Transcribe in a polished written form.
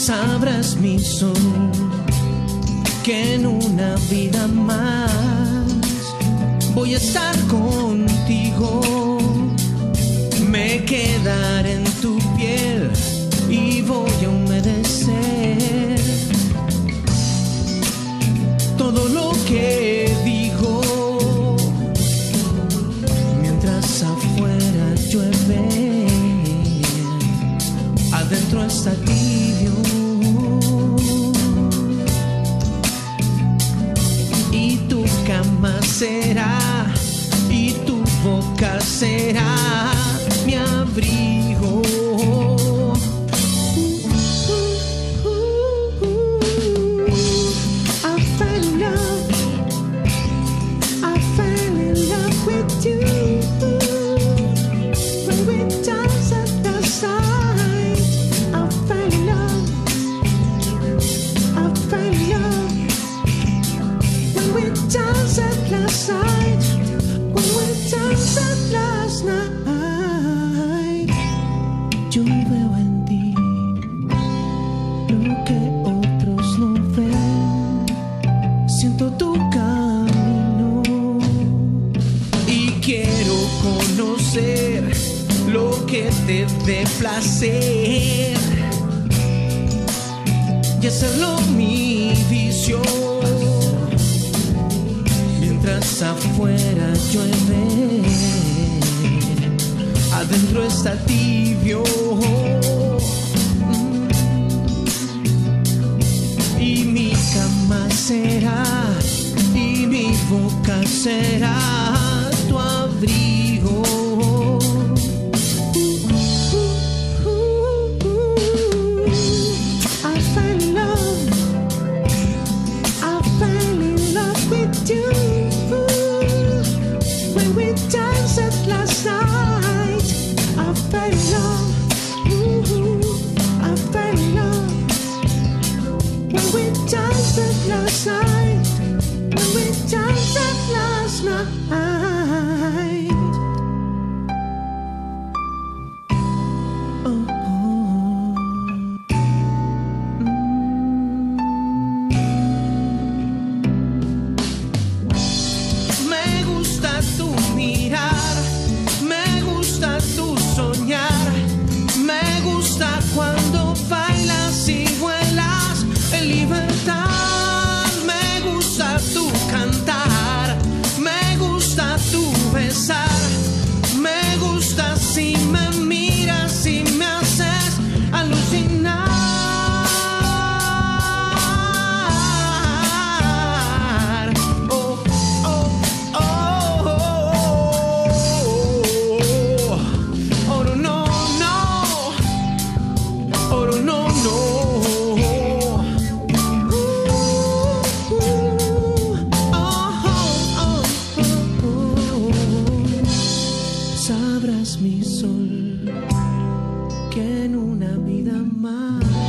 Sabrás, mi sol, que en una vida más voy a estar contigo. Me quedaré en tu piel y voy a humedecer todo lo que digo. Mientras afuera llueve, adentro está tibio. Y tu cama será, y tu boca será mi abrigo. I fell in love, I fell in love with you. When we danced at the side, I fell in love, I fell in love. When we danced at last night, when we danced at last night, yo veo en ti lo que otros no ven. Siento tu camino y quiero conocer lo que te dé placer y hacerlo mi visión. Mientras afuera llueve, adentro está tibio. Y mi cama será, y mi boca será tu abrigo. I fell in love, I fell in love with you. When we danced at last night, I fell in love, I fell in love. When we danced at last night, when we danced at last night. Oh, oh. Me gusta tu mirar, me gusta tu soñar, me gusta cuando bailas y vuelas en libertad. Me gusta tu cantar, me gusta tu besar, me gusta si me miras y me haces alucinar. Oh, oh, oh, oh, oh, oh, no, no, no, oh, no, no, no. Sabrás, mi sol, que en una vida más